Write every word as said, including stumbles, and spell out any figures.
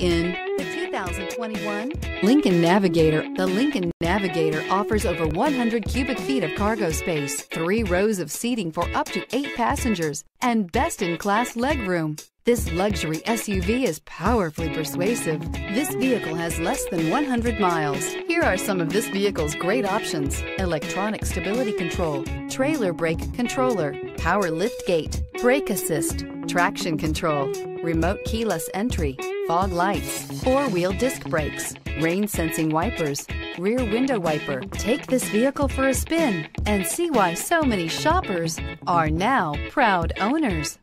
in the two thousand twenty-one Lincoln Navigator. The Lincoln Navigator offers over one hundred cubic feet of cargo space, three rows of seating for up to eight passengers, and best-in-class legroom. This luxury S U V is powerfully persuasive. This vehicle has less than one hundred miles. Here are some of this vehicle's great options: electronic stability control, trailer brake controller, power lift gate, brake assist, traction control, remote keyless entry, fog lights, four-wheel disc brakes, rain sensing wipers, rear window wiper. Take this vehicle for a spin and see why so many shoppers are now proud owners.